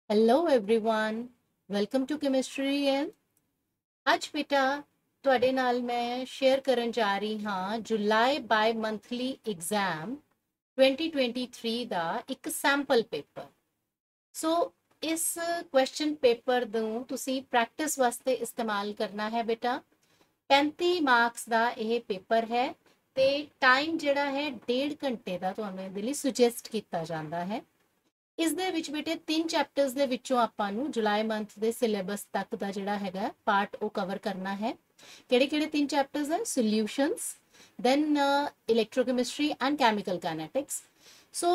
Hello everyone, welcome to chemistry and ਅੱਜ ਬੇਟਾ ਤੁਹਾਡੇ ਨਾਲ ਮੈਂ ਸ਼ੇਅਰ ਕਰਨ ਜਾ ਰਹੀ ਹਾਂ ਜੁਲਾਈ ਬਾਈ ਮੰਥਲੀ ਐਗਜ਼ਾਮ 2023 ਦਾ ਇੱਕ ਸੈਂਪਲ ਪੇਪਰ। ਸੋ ਇਸ ਕੁਐਸਚਨ ਪੇਪਰ ਨੂੰ ਤੁਸੀਂ ਪ੍ਰੈਕਟਿਸ ਵਾਸਤੇ ਇਸਤੇਮਾਲ ਕਰਨਾ ਹੈ ਬੇਟਾ। 35 ਮਾਰਕਸ ਦਾ ਇਹ ਪੇਪਰ ਹੈ ਤੇ ਟਾਈਮ ਜਿਹੜਾ ਹੈ 1.5 ਘੰਟੇ ਦਾ ਤੁਹਾਨੂੰ ਇਹਦੇ ਲਈ ਸੁਜੈਸਟ ਕੀਤਾ ਜਾਂਦਾ ਹੈ। ਇਸ ਦੇ ਵਿੱਚ ਬੇਟੇ 3 ਚੈਪਟਰਸ ਦੇ ਵਿੱਚੋਂ ਆਪਾਂ ਨੂੰ ਜੁਲਾਈ ਮੰਥ ਦੇ ਸਿਲੇਬਸ ਤੱਕ ਦਾ ਜਿਹੜਾ ਹੈਗਾ ਪਾਰਟ ਉਹ ਕਵਰ ਕਰਨਾ ਹੈ। ਕਿਹੜੇ ਕਿਹੜੇ 3 ਚੈਪਟਰਸ ਹੈ? Solutions, then electrochemistry and chemical kinetics. So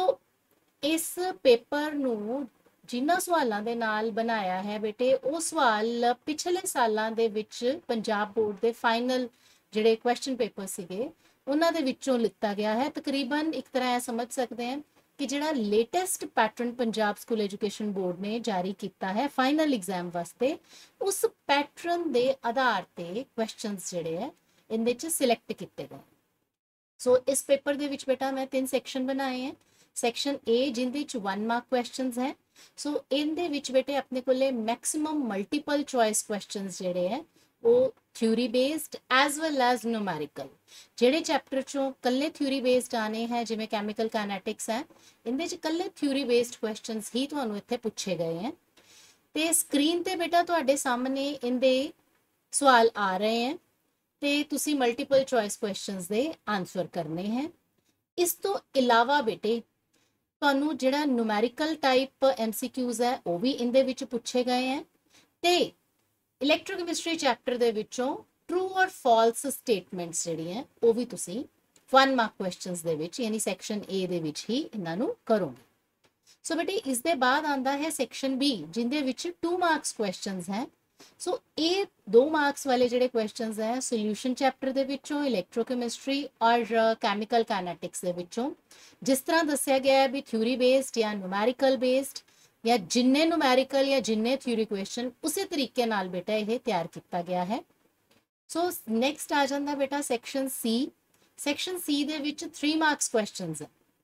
ਇਸ ਪੇਪਰ ਨੂੰ ਜਿਨ੍ਹਾਂ ਸਵਾਲਾਂ ਦੇ ਨਾਲ ਬਣਾਇਆ ਹੈ ਬੇਟੇ, ਉਹ ਸਵਾਲ ਪਿਛਲੇ ਸਾਲਾਂ ਦੇ ਵਿੱਚ ਪੰਜਾਬ ਬੋਰਡ ਦੇ ਫਾਈਨਲ ਜਿਹੜੇ ਕੁਐਸਚਨ ਪੇਪਰ ਸੀਗੇ ਉਹਨਾਂ ਦੇ ਵਿੱਚੋਂ ਲਿੱਤਾ ਗਿਆ ਹੈ। ਤਕਰੀਬਨ ਇੱਕ ਤਰ੍ਹਾਂ ਇਹ ਸਮਝ ਸਕਦੇ ਹਾਂ ਕਿ ਜਿਹੜਾ latest pattern Punjab school education board ਨੇ ਜਾਰੀ ਕੀਤਾ ਹੈ ਫਾਈਨਲ ਐਗਜ਼ਾਮ ਵਾਸਤੇ, ਉਸ ਪੈਟਰਨ ਦੇ ਆਧਾਰ ਤੇ ਕੁਐਸਚਨਸ ਜਿਹੜੇ ਹੈ ਇਹਦੇ ਚ ਸਿਲੈਕਟ ਕੀਤੇ ਗਏ। ਸੋ ਇਸ ਪੇਪਰ ਦੇ ਵਿੱਚ ਬੇਟਾ ਮੈਂ 3 ਸੈਕਸ਼ਨ ਬਣਾਏ ਹੈ। ਸੈਕਸ਼ਨ A ਜਿੰਦੇ ਚ 1 ਮਾਰਕ ਕੁਐਸਚਨਸ ਹੈ। ਸੋ ਇਹਦੇ ਵਿੱਚ ਬੇਟੇ ਆਪਣੇ ਕੋਲੇ ਮੈਕਸਿਮਮ ਮਲਟੀਪਲ ਚੁਆਇਸ ਕੁਐਸਚਨਸ ਜਿਹੜੇ ਹੈ ਉਹ theory based as well as numerical. ਜਿਹੜੇ ਚੈਪਟਰ ਚੋਂ ਕੱਲੇ ਥਿਊਰੀ ਬੇਸਡ ਆਣੇ ਹੈ ਜਿਵੇਂ ਕੈਮੀਕਲ ਕਾਈਨੈਟਿਕਸ ਹੈ, ਇਹਦੇ ਚ ਕੱਲੇ ਥਿਊਰੀ ਬੇਸਡ ਕੁਐਸਚਨਸ ਹੀ ਤੁਹਾਨੂੰ ਇੱਥੇ ਪੁੱਛੇ ਗਏ ਹੈ। ਤੇ ਸਕਰੀਨ ਤੇ ਬੇਟਾ ਤੁਹਾਡੇ ਸਾਹਮਣੇ ਇਹਦੇ ਸਵਾਲ ਆ ਰਹੇ ਹੈ ਤੇ ਤੁਸੀਂ ਮਲਟੀਪਲ ਚੁਆਇਸ ਕੁਐਸਚਨਸ ਦੇ ਆਨਸਰ ਕਰਨੇ ਹੈ। ਇਸ ਤੋਂ ਇਲਾਵਾ ਬੇਟੇ ਤੁਹਾਨੂੰ ਜਿਹੜਾ ਨਿਊਮੈਰੀਕਲ ਟਾਈਪ MCQs ਹੈ ਉਹ ਵੀ ਇਹਦੇ ਵਿੱਚ ਪੁੱਛੇ ਗਏ ਹੈ ਤੇ ਇਲੈਕਟ੍ਰੋਕੈਮਿਸਟਰੀ ਚੈਪਟਰ ਦੇ ਵਿੱਚੋਂ ਟਰੂ ਔਰ ਫਾਲਸ ਸਟੇਟਮੈਂਟਸ ਜਿਹੜੀਆਂ ਉਹ ਵੀ ਤੁਸੀਂ 1 ਮਾਰਕ ਕੁਐਸਚਨਸ ਦੇ ਵਿੱਚ ਯਾਨੀ ਸੈਕਸ਼ਨ A ਦੇ ਵਿੱਚ ਹੀ ਇਹਨਾਂ ਨੂੰ ਕਰੋਗੇ। ਸੋ ਬੇਟੇ ਇਸ ਦੇ ਬਾਅਦ ਆਂਦਾ ਹੈ ਸੈਕਸ਼ਨ B ਜਿੰਦੇ ਵਿੱਚ 2 ਮਾਰਕਸ ਕੁਐਸਚਨਸ ਹੈ। ਸੋ ਇਹ 2 ਮਾਰਕਸ ਵਾਲੇ ਜਿਹੜੇ ਕੁਐਸਚਨਸ ਹੈ ਸੋਲਿਊਸ਼ਨ ਚੈਪਟਰ ਦੇ ਵਿੱਚੋਂ, ਇਲੈਕਟ੍ਰੋਕੈਮਿਸਟਰੀ ਔਰ ਕੈਮੀਕਲ ਕਾਈਨੈਟਿਕਸ ਦੇ ਵਿੱਚੋਂ। ਜਿਸ ਤਰ੍ਹਾਂ ਦੱਸਿਆ ਗਿਆ ਹੈ ਵੀ ਥਿਊਰੀ ਬੇਸਡ ਜਾਂ ਨਿਊਮੈਰੀਕਲ ਬੇਸਡ ਜਾਂ ਜਿੰਨੇ ਨਿਊਮੈਰੀਕਲ ਜਾਂ ਜਿੰਨੇ ਥਿਊਰੀ ਕੁਐਸਚਨ ਉਸੇ ਤਰੀਕੇ ਨਾਲ ਬੇਟਾ ਇਹ ਤਿਆਰ ਕੀਤਾ ਗਿਆ ਹੈ। ਸੋ ਨੈਕਸਟ ਆ ਜਾਂਦਾ ਬੇਟਾ ਸੈਕਸ਼ਨ C। ਸੈਕਸ਼ਨ C ਦੇ ਵਿੱਚ 3 ਮਾਰਕਸ ਕੁਐਸਚਨਸ ਹੈ।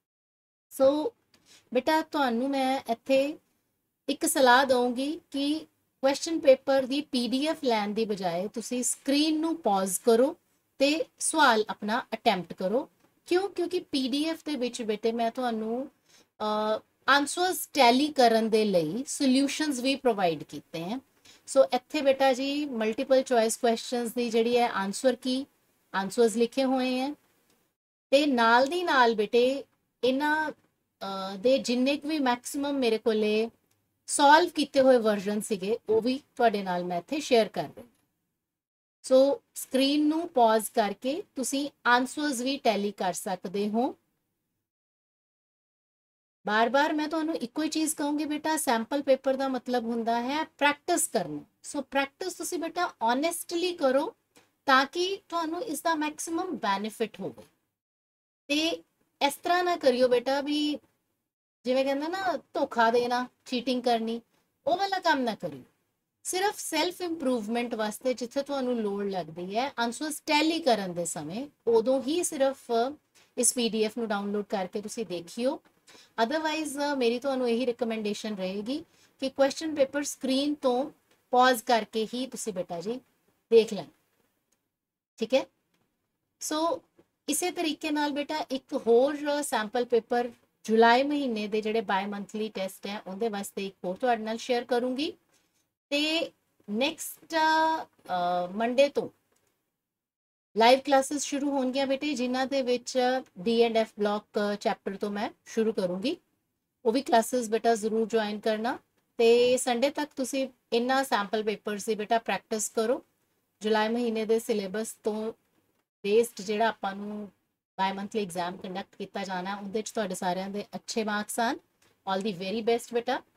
ਸੋ ਬੇਟਾ ਤੁਹਾਨੂੰ ਮੈਂ ਇੱਥੇ ਇੱਕ ਸਲਾਹ ਦਊਂਗੀ ਕਿ ਕੁਐਸਚਨ ਪੇਪਰ ਦੀ PDF ਲੈਣ ਦੀ ਬਜਾਏ ਤੁਸੀਂ ਸਕਰੀਨ ਨੂੰ ਪੌਜ਼ ਕਰੋ ਤੇ ਸਵਾਲ ਆਪਣਾ ਅਟੈਂਪਟ ਕਰੋ। ਕਿਉਂ? ਕਿਉਂਕਿ PDF ਦੇ ਵਿੱਚ ਬੇਟੇ ਮੈਂ ਤੁਹਾਨੂੰ ਆਨਸਰਸ ਟੈਲੀ ਕਰਨ ਦੇ ਲਈ ਸੋਲਿਊਸ਼ਨਸ ਵੀ ਪ੍ਰੋਵਾਈਡ ਕੀਤੇ हैं। ਸੋ ਇੱਥੇ ਬੇਟਾ ਜੀ ਮਲਟੀਪਲ ਚੁਆਇਸ ਕੁਐਸਚਨਸ ਦੀ ਜਿਹੜੀ ਹੈ ਆਨਸਰਸ ਲਿਖੇ ਹੋਏ ਹੈ ਤੇ ਨਾਲ ਦੀ ਨਾਲ ਬੇਟੇ ਇਹਨਾਂ ਦੇ ਜਿੰਨੇ ਵੀ ਮੈਕਸਿਮਮ ਮੇਰੇ ਕੋਲੇ ਸੋਲਵ ਕੀਤੇ ਹੋਏ ਵਰਜ਼ਨ ਸੀਗੇ ਉਹ ਵੀ ਤੁਹਾਡੇ ਨਾਲ ਮੈਂ ਇੱਥੇ ਸ਼ੇਅਰ ਕਰ ਰਹੀ। ਸੋ ਸਕਰੀਨ ਨੂੰ ਪੌਜ਼ ਕਰਕੇ ਤੁਸੀਂ ਆਨਸਰਸ ਵੀ ਟੈਲੀ ਕਰ ਸਕਦੇ ਹੋ। ਬਾਰ-ਬਾਰ ਮੈਂ ਤੁਹਾਨੂੰ ਇੱਕੋ ਹੀ ਚੀਜ਼ ਕਹੂੰਗੀ ਬੇਟਾ, ਸੈਂਪਲ ਪੇਪਰ ਦਾ ਮਤਲਬ ਹੁੰਦਾ ਹੈ ਪ੍ਰੈਕਟਿਸ ਕਰਨਾ। ਸੋ ਪ੍ਰੈਕਟਿਸ ਤੁਸੀਂ ਬੇਟਾ ਓਨੈਸਟਲੀ ਕਰੋ ਤਾਂ ਕਿ ਤੁਹਾਨੂੰ ਇਸ ਦਾ ਮੈਕਸਿਮਮ ਬੈਨੀਫਿਟ ਹੋਵੇ। ਤੇ ਇਸ ਤਰ੍ਹਾਂ ਨਾ ਕਰਿਓ ਬੇਟਾ ਵੀ ਜਿਵੇਂ ਕਹਿੰਦਾ ਨਾ ਧੋਖਾ ਦੇਣਾ, ਚੀਟਿੰਗ ਕਰਨੀ, ਉਹ ਵਾਲਾ ਕੰਮ ਨਾ ਕਰਿਓ। ਸਿਰਫ ਸੈਲਫ ਇੰਪਰੂਵਮੈਂਟ ਵਾਸਤੇ ਜਿੱਥੇ ਤੁਹਾਨੂੰ ਲੋੜ ਲੱਗਦੀ ਹੈ ਆਨਸਰਸ ਟੈਲੀ ਕਰਨ ਦੇ ਸਮੇਂ, ਉਦੋਂ ਹੀ ਸਿਰਫ ਇਸ PDF ਨੂੰ ਡਾਊਨਲੋਡ ਕਰਕੇ ਤੁਸੀਂ ਦੇਖਿਓ। ਅਦਰਵਾਈਜ਼ ਮੇਰੀ ਤੁਹਾਨੂੰ ਇਹੀ ਰਿਕਮੈਂਡੇਸ਼ਨ ਰਹੇਗੀ ਕਿ ਕੁਐਸਚਨ ਪੇਪਰ ਸਕਰੀਨ ਤੋਂ ਪੌਜ਼ ਕਰਕੇ ਹੀ ਤੁਸੀਂ ਬੇਟਾ ਜੀ ਦੇਖ ਲੈਣ। ਠੀਕ ਹੈ? ਸੋ ਇਸੇ ਤਰੀਕੇ ਨਾਲ ਬੇਟਾ ਇੱਕ ਹੋਰ ਸੈਂਪਲ ਪੇਪਰ ਜੁਲਾਈ ਮਹੀਨੇ ਦੇ ਜਿਹੜੇ ਬਾਈ ਮੰਥਲੀ ਟੈਸਟ ਹੈ ਉਹਦੇ ਵਾਸਤੇ ਇੱਕ ਹੋਰ ਤੁਹਾਡੇ ਨਾਲ ਸ਼ੇਅਰ ਕਰੂੰਗੀ ਤੇ ਨੈਕਸਟ ਮੰਡੇ ਤੋਂ ਲਾਈਵ ਕਲਾਸਿਸ ਸ਼ੁਰੂ ਹੋਣਗੀਆਂ ਬੇਟੇ, ਜਿਨ੍ਹਾਂ ਦੇ ਵਿੱਚ D&F ਬਲੌਕ ਚੈਪਟਰ ਤੋਂ ਮੈਂ ਸ਼ੁਰੂ ਕਰੂੰਗੀ। ਉਹ ਵੀ ਕਲਾਸਿਸ ਬੇਟਾ ਜ਼ਰੂਰ ਜੁਆਇਨ ਕਰਨਾ ਤੇ ਸੰਡੇ ਤੱਕ ਤੁਸੀਂ ਇਹਨਾਂ ਸੈਂਪਲ ਪੇਪਰਸ ਦੀ ਬੇਟਾ ਪ੍ਰੈਕਟਿਸ ਕਰੋ। ਜੁਲਾਈ ਮਹੀਨੇ ਦੇ ਸਿਲੇਬਸ ਤੋਂ ਬੇਸਡ ਜਿਹੜਾ ਆਪਾਂ ਨੂੰ ਬਾਈ ਮੰਥਲੀ ਐਗਜ਼ਾਮ ਕੰਡਕਟ ਕੀਤਾ ਜਾਣਾ ਉਹਦੇ 'ਚ ਤੁਹਾਡੇ ਸਾਰਿਆਂ ਦੇ ਅੱਛੇ ਮਾਰਕਸ ਆਣ। ਆਲ ਦੀ ਵੈਰੀ ਬੈਸਟ ਬੇਟਾ।